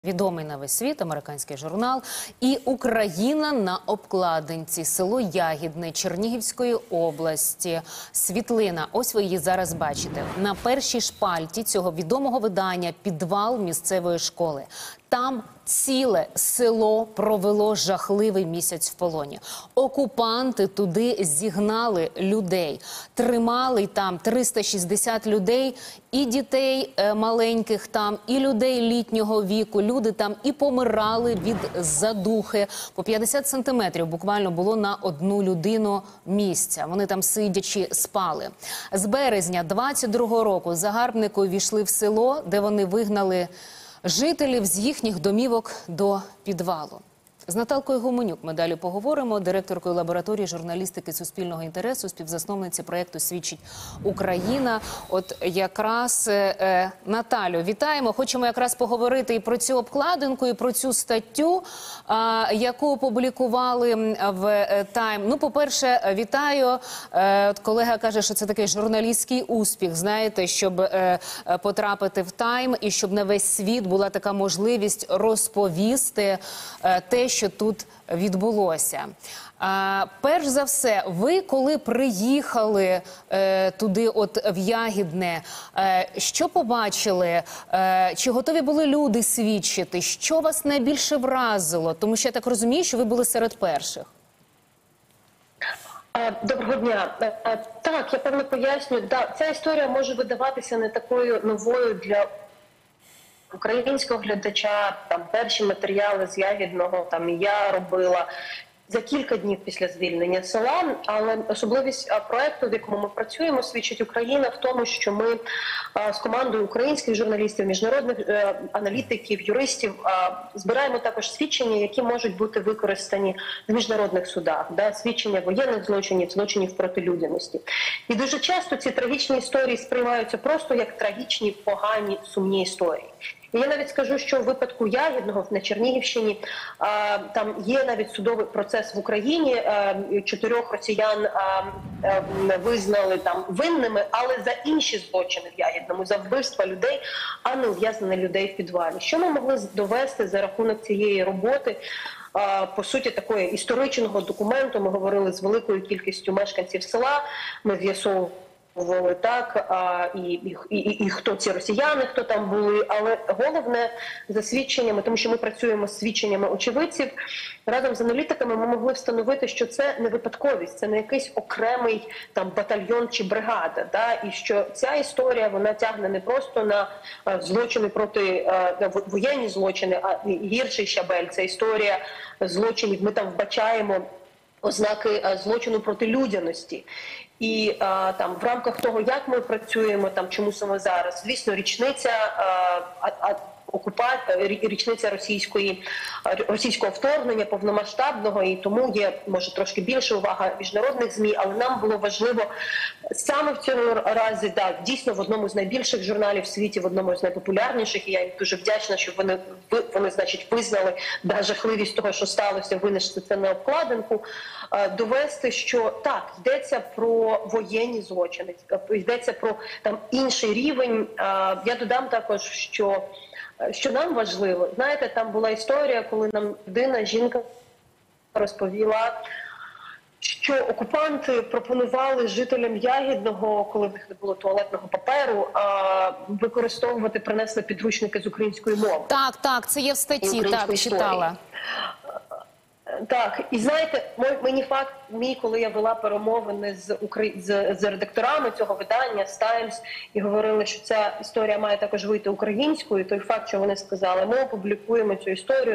відомий на весь світ американський журнал. І Україна на обкладинці. Село Ягідне Чернігівської області. Світлина, ось ви її зараз бачите. На першій шпальті цього відомого видання підвал місцевої школи. Там ціле село провело жахливий місяць в полоні. Окупанти туди зігнали людей. Тримали там 360 людей, і дітей маленьких там, і людей літнього віку. Люди там і помирали від задухи. По 50 сантиметрів буквально було на одну людину місця. Вони там сидячи спали. З березня 22-го року загарбники увійшли в село, де вони вигнали жителів з їхніх домівок до підвалу. З Наталкою Гуменюк ми далі поговоримо, директоркою лабораторії журналістики суспільного інтересу, співзасновниці проєкту «Свідчить Україна». От якраз, Наталю, вітаємо. Хочемо якраз поговорити і про цю обкладинку, і про цю статтю, яку опублікували в «Тайм». Ну, по-перше, вітаю. От колега каже, що це такий журналістський успіх, знаєте, щоб потрапити в «Тайм» і щоб на весь світ була така можливість розповісти те, що тут відбулося. Перш за все, ви коли приїхали туди, от в Ягідне, що побачили? Чи готові були люди свідчити? Що вас найбільше вразило? Тому що я так розумію, що ви були серед перших. Доброго дня. Так, я певно поясню. Да, ця історія може видаватися не такою новою для українського глядача. Там перші матеріали з Ягідного там і я робила за кілька днів після звільнення села, але особливість проекту, в якому ми працюємо, «Свідчить Україна» в тому, що ми з командою українських журналістів, міжнародних аналітиків, юристів збираємо також свідчення, які можуть бути використані в міжнародних судах, свідчення воєнних злочинів, злочинів проти людяності. І дуже часто ці трагічні історії сприймаються просто як трагічні, погані, сумні історії. І я навіть скажу, що в випадку Ягідного на Чернігівщині там є навіть судовий процес в Україні. 4 росіян визнали там винними, але за інші злочини в Ягідному, за вбивства людей, а не ув'язнення людей в підвалі. Що ми могли довести за рахунок цієї роботи? По суті, такого історичного документу. Ми говорили з великою кількістю мешканців села, ми з'ясовували так, і хто ці росіяни, хто там були, але головне за свідченнями, тому що ми працюємо з свідченнями очевидців, разом з аналітиками ми могли встановити, що це не випадковість, це не якийсь окремий там батальйон чи бригада, і що ця історія, вона тягне не просто на злочини проти, воєнні злочини, а гірший щабель, це історія злочинів, ми там вбачаємо ознаки злочину проти людяності. І там в рамках того, як ми працюємо, там чому саме зараз, звісно, річниця річниця російського вторгнення повномасштабного, і тому є, може, трошки більше увага міжнародних ЗМІ, але нам було важливо саме в цьому разі, дійсно, в одному з найбільших журналів в світі, в одному з найпопулярніших, і я їм дуже вдячна, що вони значить, визнали жахливість того, що сталося, винести це на обкладинку, довести, що так, йдеться про воєнні злочини, йдеться про там інший рівень. Я додам також, що нам важливо, знаєте, там була історія, коли нам жінка розповіла, що окупанти пропонували жителям Ягідного, коли в них не було туалетного паперу, принесли підручники з української мови. Так, це є в статті, так, читала. Так, і знаєте, коли я вела перемовини з редакторами цього видання, з «Таймс», і говорили, що ця історія має також вийти українською, той факт, що вони сказали, ми опублікуємо цю історію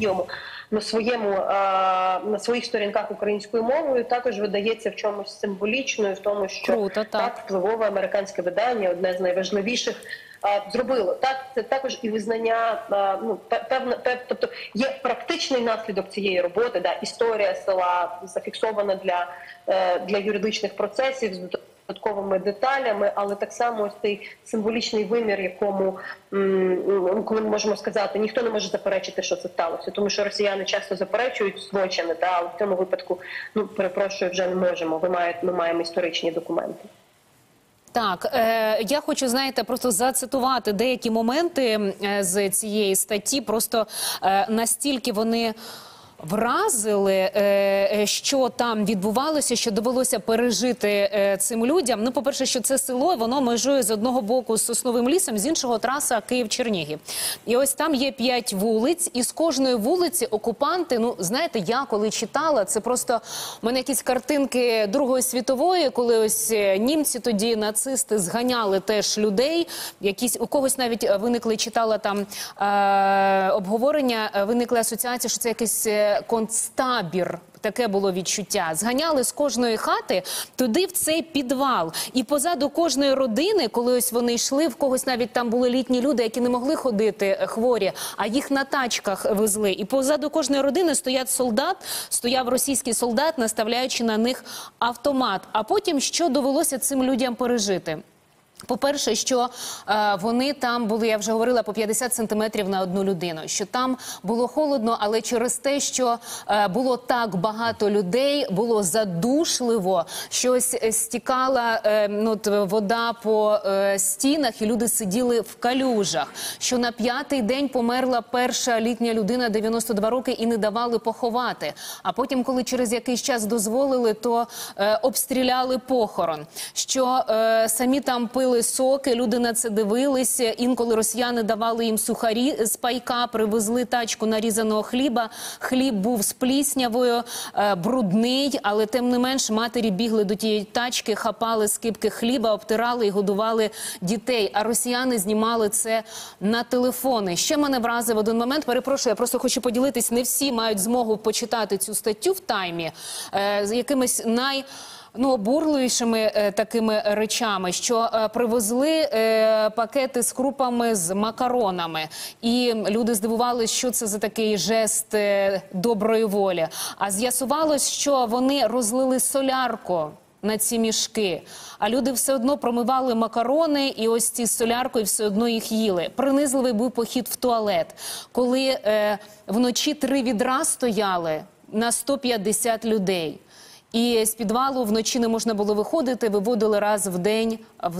на своїх сторінках українською мовою, також видається в чомусь символічною, в тому, що круто, так впливове американське видання, одне з найважливіших, зробило. Так, це також і визнання, тобто є практичний наслідок цієї роботи, історія села зафіксована для юридичних процесів з додатковими деталями, але так само ось цей символічний вимір, якому, коли ми можемо сказати, ніхто не може заперечити, що це сталося, тому що росіяни часто заперечують злочини, але в цьому випадку, перепрошую, вже не можемо, ми маємо історичні документи. Так, я хочу, знаєте, просто зацитувати деякі моменти з цієї статті, просто настільки вони вразили, що там відбувалося, що довелося пережити цим людям. Ну, по-перше, що це село, воно межує з одного боку з Сосновим лісом, з іншого траса Київ-Чернігів. І ось там є 5 вулиць, і з кожної вулиці окупанти, ну, знаєте, я коли читала, це просто у мене якісь картинки Другої світової, коли ось німці тоді, нацисти, зганяли теж людей, якісь, у когось навіть виникли, читала там обговорення, виникли асоціації, що це якийсь концтабір. Таке було відчуття. Зганяли з кожної хати туди, в цей підвал. І позаду кожної родини, коли ось вони йшли, в когось навіть там були літні люди, які не могли ходити хворі, а їх на тачках везли. І позаду кожної родини стояв російський солдат, наставляючи на них автомат. А потім, що довелося цим людям пережити? По-перше, що вони там були, я вже говорила, по 50 сантиметрів на одну людину. Що там було холодно, але через те, що було так багато людей, було задушливо, що ось стікала вода по стінах, і люди сиділи в калюжах. Що на 5-й день померла перша літня людина, 92 роки, і не давали поховати. А потім, коли через якийсь час дозволили, то обстріляли похорон. Що самі там пили соки, люди на це дивилися. Інколи росіяни давали їм сухарі з пайка, привезли тачку нарізаного хліба. Хліб був з пліснявою, брудний, але тим не менш матері бігли до тієї тачки, хапали скибки хліба, обтирали і годували дітей. А росіяни знімали це на телефони. Ще мене вразив один момент. Перепрошую, я просто хочу поділитись. Не всі мають змогу почитати цю статтю в «Таймі» з якимись обурливішими такими речами, що привезли пакети з крупами, з макаронами. І люди здивувалися, що це за такий жест доброї волі. А з'ясувалось, що вони розлили солярку на ці мішки, а люди все одно промивали макарони і ось ці з соляркою все одно їх їли. Принизливий був похід в туалет, коли вночі 3 відра стояли на 150 людей. І з підвалу вночі не можна було виходити, виводили раз в день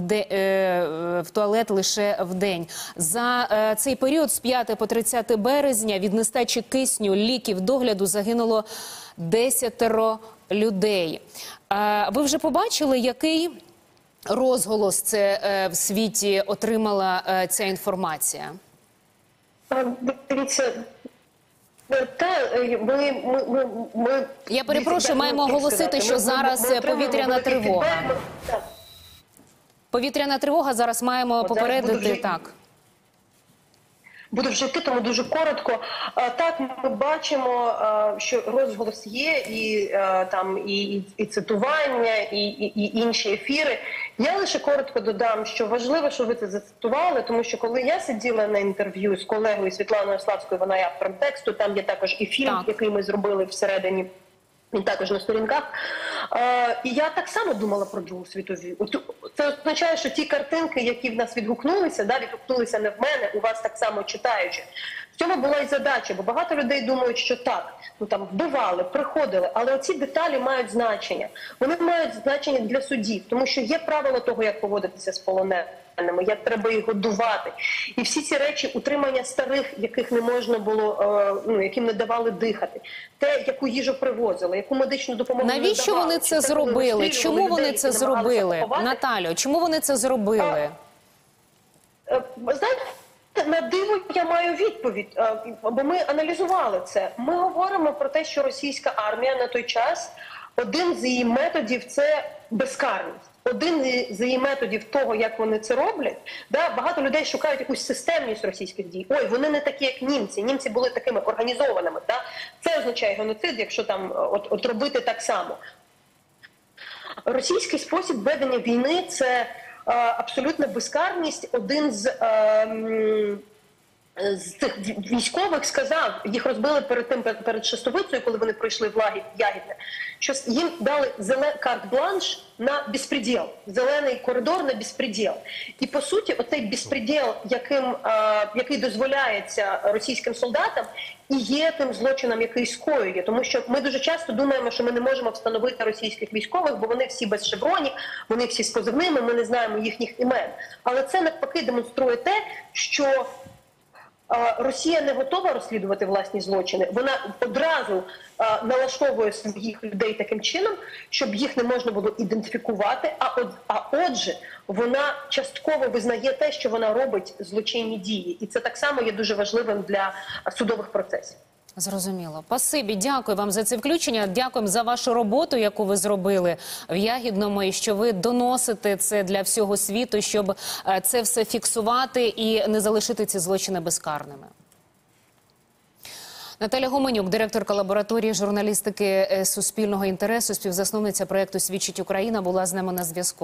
в туалет лише в день. За цей період з 5 по 30 березня від нестачі кисню, ліків, догляду загинуло 10 людей. Ви вже побачили, який розголос це в світі отримала ця інформація? Дивіться, я перепрошую, маємо оголосити, що зараз повітряна тривога. Повітряна тривога, зараз маємо попередити, так. Буду вже йти, тому дуже коротко. Так, ми бачимо, що розголос є, і цитування, і інші ефіри. Я лише коротко додам, що важливо, що ви це зацитували, тому що коли я сиділа на інтерв'ю з колегою Світланою Славською, вона є автором тексту, там є також і фільм, який ми зробили всередині, і також на сторінках. І я так само думала про Другу світову. Це означає, що ті картинки, які в нас відгукнулися, відгукнулися не в мене, у вас так само читаючи. В цьому була і задача, бо багато людей думають, що так, вбивали, приходили, але оці деталі мають значення. Вони мають значення для судів, тому що є правила того, як поводитися з полоненими, як треба їх годувати. І всі ці речі, утримання старих, яких не можна було, яким не давали дихати, те, яку їжу привозили, яку медичну допомогу не давали. Навіщо вони це зробили? Чому вони це зробили? Наталю, чому вони це зробили? Знаєте, на диво я маю відповідь, бо ми аналізували це. Ми говоримо про те, що російська армія на той час, один з її методів – це безкарність. Один з її методів того, як вони це роблять, багато людей шукають якусь системність російських дій. Ой, вони не такі, як німці. Німці були такими організованими. Це означає геноцид, якщо там от робити так само. Російський спосіб ведення війни – це абсолютна безкарність. Один з з цих військових сказав, їх розбили перед Шестовицею, коли вони пройшли в Ягідне, що їм дали карт-бланш на безпреділ, зелений коридор на безпреділ. І по суті, оцей безпреділ, який дозволяється російським солдатам, і є тим злочином, який скоює. Тому що ми дуже часто думаємо, що ми не можемо встановити російських військових, бо вони всі без шевронів, вони всі з позивними, ми не знаємо їхніх імен. Але це навпаки демонструє те, що Росія не готова розслідувати власні злочини. Вона одразу налаштовує своїх людей таким чином, щоб їх не можна було ідентифікувати. А отже, вона частково визнає те, що вона робить злочинні дії. І це так само є дуже важливим для судових процесів. Зрозуміло. Спасибі, дякую вам за це включення. Дякуємо за вашу роботу, яку ви зробили в Ягідному, і що ви доносите це для всього світу, щоб це все фіксувати і не залишити ці злочини безкарними. Наталя Гуменюк, директорка лабораторії журналістики суспільного інтересу, співзасновниця проєкту «Свідчить Україна», була з нами на зв'язку.